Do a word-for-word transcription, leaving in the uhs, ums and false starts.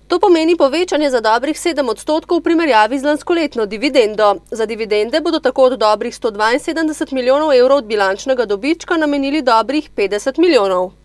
To pomeni povečanje za dobrih sedem odstotkov v primerjavi z lanskoletno dividendo. Za dividende bodo tako od dobrih sto dvainsedemdeset milijonov evrov od bilančnega dobička namenili dobrih petdeset milijonov.